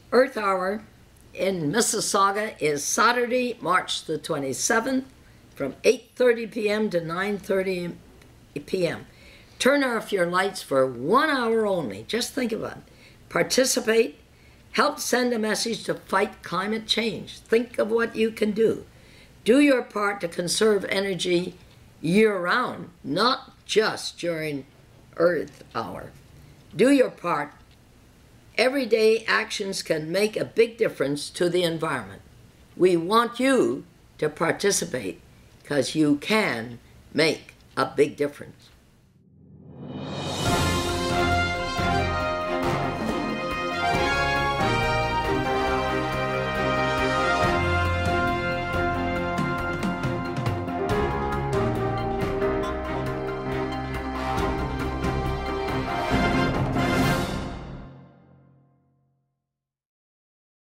Earth Hour in Mississauga is Saturday, March the 27th from 8:30 p.m. to 9:30 p.m. Turn off your lights for 1 hour only. Just think about it. Participate. Help send a message to fight climate change. Think of what you can do. Do your part to conserve energy year-round, not just during Earth Hour. Do your part. Everyday actions can make a big difference to the environment. We want you to participate because you can make a big difference.